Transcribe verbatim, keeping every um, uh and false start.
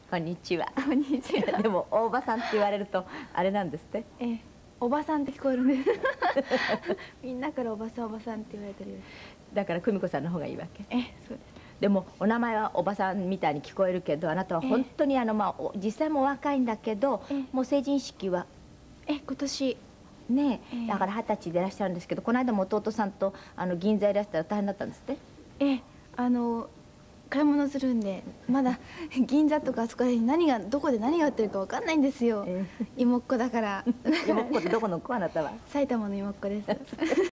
こんにちは。 こんにちは。 でも大場さんって言われるとあれなんですって。 ええ、おばさんって聞こえるんです。みんなからおばさんおばさんって言われてるよ。 だから久美子さんの方がいいわけ。 ええ、そうです。 でもお名前はおばさんみたいに聞こえるけど、あなたは本当にあのまあ実際もお若いんだけど、 ええ、 もう成人式はえ今年ねええ、 だから二十歳でいらっしゃるんですけど、この間も弟さんとあの銀座いらしたら大変だったんですって。 ええ、あの買い物するんでまだ銀座とかあそこで何がどこで何が売ってるかわかんないんですよ。 え妹っ子だから。 え、妹っ子ってどこの子あなたは？ 埼玉の妹っ子です。